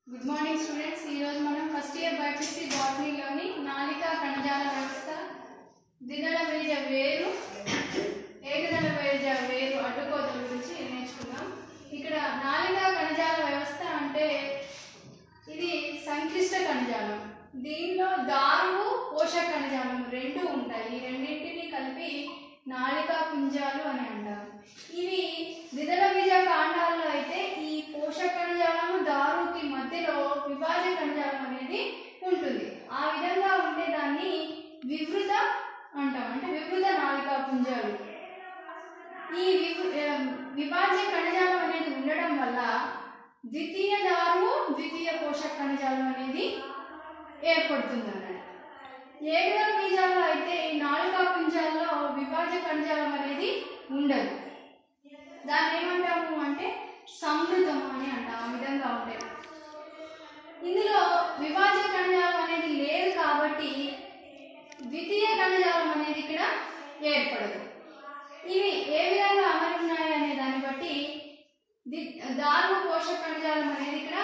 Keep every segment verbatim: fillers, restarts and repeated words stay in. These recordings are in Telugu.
Good morning students. ఈరోజు మనం ఫస్ట్ ఇయర్ బయోకెమిస్ట్రీ బాటనీలోని నాళికా కణజాల వ్యవస్థ, ద్విదళ బీజ వేరు, ఏకదళ బీజ వేరు అడ్డుకోతల గురించి నేర్చుకున్నాం. ఇక్కడ నాళికా కణజాల వ్యవస్థ అంటే ఇది సంక్లిష్ట కణజాలం. దీనిలో దారువు పోషక కణజాలం రెండు ఉంటాయి. ఈ రెండింటిని కలిపి నాళికా పుంజాలు అని అంటారు. ఇవి ద్విదళ బీజ కాండాల్లో అయితే ఈ పోషక కణజాలము దారుకి మధ్యలో విభాజ కణజాలం అనేది ఉంటుంది. ఆ విధంగా ఉంటే దాన్ని వివృత అంటాం, అంటే వివృత నాళికా పుంజాలు. ఈ విభాజ్య కణజాలం అనేది ఉండడం వల్ల ద్వితీయ దారువు ద్వితీయ పోషక కణజాలం అనేది ఏర్పడుతుంది అన్నమాట. ఏకదళ బీజాల్లో అయితే ఈ నాళికా పుంజాల్లో విభాజ్య కణజాలం అనేది ఉండదు. దాన్ని ఏమంటాము అంటే సంవృతం అని అంటాం. ఆ విధంగా ఉంటాయి. ఇందులో విభాజ్య కణజాలం అనేది లేదు కాబట్టి ద్వితీయ కణజాలం అనేది ఇక్కడ ఏర్పడదు. ఇవి ఏ విధంగా అమరి ఉన్నాయి అనే దాన్ని బట్టి దారువు పోషక కణజాలం అనేది ఇక్కడ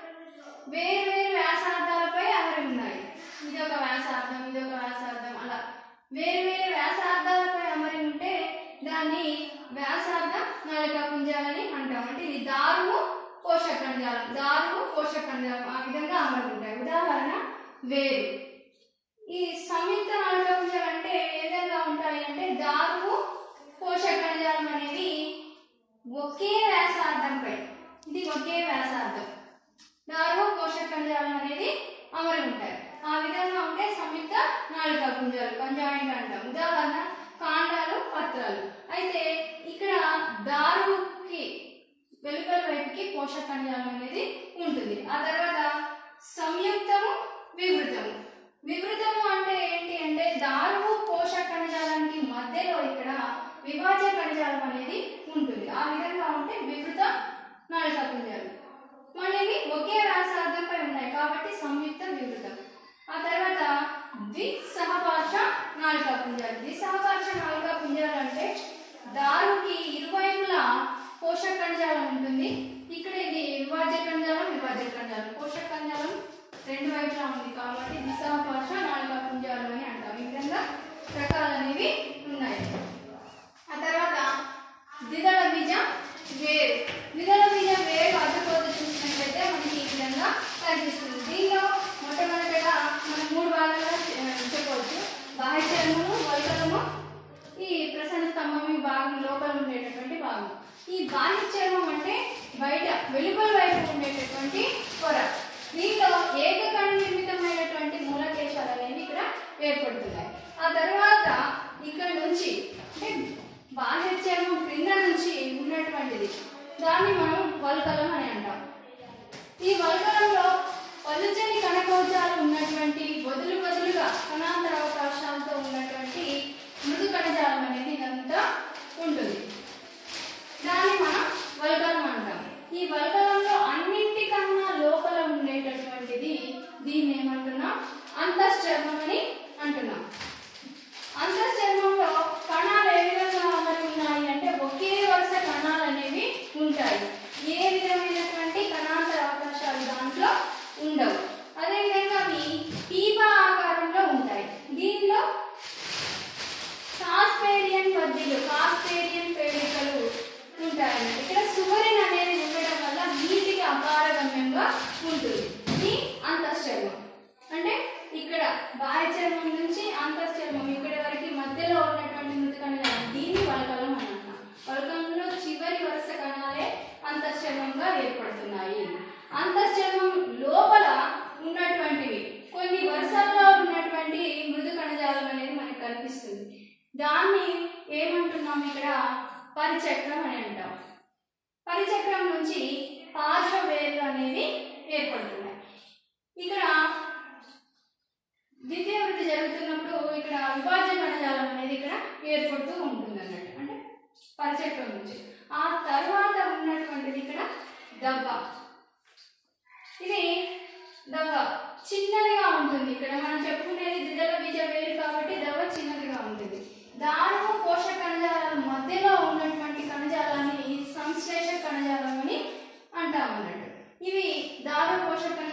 వేరు వేరు వ్యాసార్థాలపై అమరి ఉన్నాయి. ఇది ఒక వ్యాసార్థం, ఇది ఒక వ్యాసార్థం, అలా వేరు వేరు వ్యాసార్థాలపై అమరి ఉంటే దాన్ని వ్యాసార్థ నాళికా పుంజాలని అంటాం. అంటే ఇది దారువు పోషక కణజాలం, దారువు పోషక కణజాలం ఆ విధంగా అమరి ఉంటాయి. ఉదాహరణ వేరు. ఈ సంయుక్త నాళికా పుంజాలు అంటే ఏ విధంగా ఉంటాయి అంటే దారువు పోషక కణజాలం అనేది ఒకే వ్యాసార్థంపై, ఇది ఒకే వ్యాసార్థం, దారువు పోషక కణజాలం అనేది అమరి ఉంటాయి. ఆ విధంగా ఉంటే సంయుక్త నాళికా పుంజాలు, కంజాయింట్ అంటాం. ఉదాహరణ కాండాలు, పత్రాలు. అయితే ఇక్కడ దారువుకి వెలుపల వైపుకి పోషక కణజాలం అనేది ఉంటుంది. ఆ తర్వాత సంయుక్తము, వివృతము. వివృతము అంటే ఏంటి అంటే దారువు పోషక కణజాలానికి మధ్యలో ఇక్కడ విభాజ్య కణజాలం అనేది ఉంటుంది. ఆ విధంగా ఉంటే వివృత నాళికా పుంజాలు. మళ్ళీ ఒకే వ్యాసార్థంపై ఉన్నాయి కాబట్టి సంయుక్త, వివృతం. ఆ తర్వాత ద్విసహపార్శ్వ నాళికా పుంజాలు. ద్విసహపార్శ్వ నాళికా పుంజాలు అంటే దారుకి ఇరువైపులా పోషక కణజాలం ఉంటుంది. ఇక్కడ ఇది విభాజ్య కణజాలం, విభాజ్య కణజాలం, పోషక కణజాలం రెండు వైపులా ఉంది కాబట్టి ద్విసహపార్శ్వ నాళికా పుంజాలు అని అంటాం. ఈ విధంగా రకాలు అనేవి ఉన్నాయి. ఆ తర్వాత ద్విదళ బీజ వేరు. ద్విదళ బీజ వేరు అడ్డుకోత చూసినట్లయితే మనకి ఈ విధంగా కనిపిస్తుంది. దీనిలో మొట్టమొదటిగా మనం మూడు భాగాలుగా చెప్పవచ్చు. బాహ్య చర్మము, వల్కలము, ఈ ప్రసన్న స్తంభం ఈ భాగం లోపల ఉండేటటువంటి భాగం. ఈ బాహ్య చర్మం అంటే బయట వెలుపల వైపు ఉండేటటువంటి పొర. దీంట్లో ఏకకణ నిర్మితమైనటువంటి మూలకేశాలు అనేవి ఇక్కడ ఏర్పడుతున్నాయి. ఆ తర్వాత ఇక్కడ నుంచి అంటే బాహ్య చర్మం క్రింద నుంచి ఉన్నటువంటిది దాన్ని మనం వల్కలం అని అంటాం. ఈ వల్కలంలో పలుచని కణకోశాలు ఉన్నటువంటి బదులు బదులుగా కణాంతర అవకాశాలతో ఉన్నటువంటి మృదు కణజాలం అనేది ఇదంతా ఉంటుంది. దాన్ని మనం వల్కలం అంటాం. ఈ వల్కలంలో అన్నింటికన్నా లోపల ఉండేటటువంటిది దీన్ని ఏమంటున్నాం అంతశ్చర్మం అని అంటున్నాం. అంతశ్చర్మంలో కణాలు ఏ విధంగా అమరి ఉన్నాయి అంటే ఒకే వరుస కణాలు అనేవి ఉంటాయి. ఏ విధమైనటువంటి కణాంతర అవకాశాలు దాంట్లో ఉండవు. అదేవిధంగా అవి పీపా ఆకారంలో ఉంటాయి. దీనిలో కాస్పేరియన్ పద్దిలు, కాస్పేరియన్ పేడికలు ఉంటాయి. ఇక్కడ సువరిన్ అనేది ఉండడం వల్ల నీటికి అపారగమ్యంగా ఉంటుంది. ఇది అంతశ్చర్మం. అంటే ఇక్కడ బాహ్య చర్మం నుంచి అంతశ్చర్మం ఇక్కడ వరకు మధ్యలో ఉన్నటువంటి మృదు కణాలు దీన్ని వల్కలం అని అంటాం. వల్కలంలో చివరి వరుస కణాలే అంతశ్చర్మంగా ఏర్పడుతున్నాయి. అంతశ్చర్మం లోపల ఉన్నటువంటివి కొన్ని వరుసల్లో ఉన్నటువంటి మృదు కణజాలం అనేది మనకు కనిపిస్తుంది. దాన్ని ఏమంటున్నాం ఇక్కడ పరిచక్రం అని అంటాం. పరిచక్రం నుంచి పార్శ్వ వేర్లు అనేవి ఏర్పడుతున్నాయి. ఇక్కడ ద్వితీయ వృద్ధి జరుగుతున్నప్పుడు ఇక్కడ విభాజ్య కణజాలం అనేది ఇక్కడ ఏర్పడుతూ ఉంటుంది అన్నట్టు, అంటే పరిచక్రం నుంచి. ఆ తర్వాత ఉన్నటువంటిది ఇక్కడ దవ్వ. ఇది దవ్వ చిన్నదిగా ఉంటుంది. ఇక్కడ మనం చెప్పుకునేది ద్విదళ బీజ వేరు కాబట్టి దవ్వ చిన్నదిగా ఉంటుంది. దారువు పోషక కణజాలాల మధ్యలో ఉన్నటువంటి కణజాలాన్ని సంశ్లేష కణజాలం అని అంటాం అన్నట్టు. ఇవి దారువు పోషక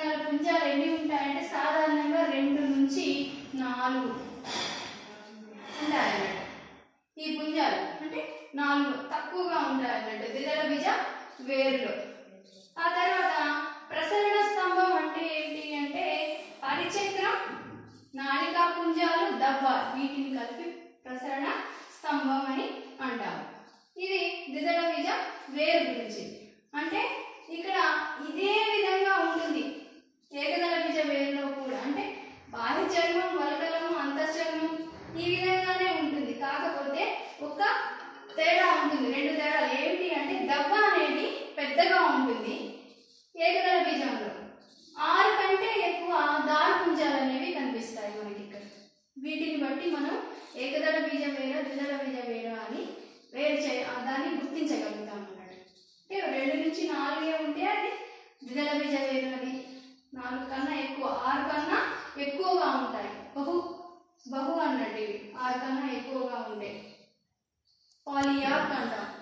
నాలుగు ఉంటాయి అన్నట్టు. ఈ పుంజాలు అంటే నాలుగు తక్కువగా ఉంటాయి అన్నట్టు ద్విదళ బీజ వేరులో. ఆ తర్వాత ప్రసరణ స్తంభం అంటే ఏంటి అంటే పరిచక్రం, నాళికా పుంజాలు, దవ్వ వీటిని కలిపి ప్రసరణ స్తంభం అని అంటారు. ఇది ద్విదళ బీజ వేరు గురించి. అంటే ఇక్కడ ఇదే విధంగా ఉంటుంది ఏకదళ బీజ వేరులో కూడా. అంటే బాహ్య చర్మం, వల్కలము, అంతఃచర్మం ఈ విధంగానే ఉంటుంది. కాకపోతే ఒక తేడా ఉంటుంది, రెండు తేడాలు ఏమిటి అంటే దవ్వ అనేది పెద్దగా ఉంటుంది ఏకదళ బీజంలో. ఆరు కంటే ఎక్కువ దారు పుంజాలు అనేవి కనిపిస్తాయి మనకి ఇక్కడ. వీటిని బట్టి మనం ఏకదళ బీజ వేర ద్విదళ బీజ వేర అని వేరు చే దాన్ని గుర్తించగలుగుతాం అన్నట్టు. అంటే రెండు నుంచి నాలుగే ఉంటే అది ద్విదళ బీజ వేరు అని, నాలుగు కన్నా ఎక్కువ ఆరు కన్నా ఎక్కువగా ఉంటాయి బహు బహు అన్నట్టు. ఇవి ఆరు కన్నా ఎక్కువగా ఉంటాయి పాలియాక్ అంటాం.